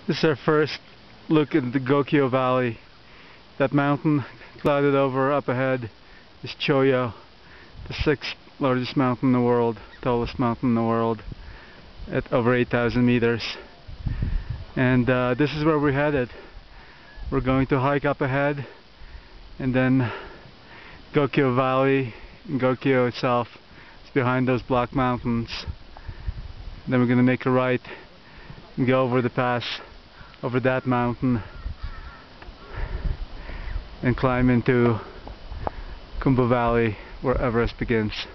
This is our first look at the Gokyo Valley. That mountain clouded over up ahead is Choyo, the sixth largest mountain in the world, tallest mountain in the world, at over 8,000 meters. And this is where we're headed. We're going to hike up ahead, and then Gokyo Valley, and Gokyo itself is behind those black mountains. Then we're going to make a right and go over the pass, over that mountain, and climb into Kumbu Valley where Everest begins.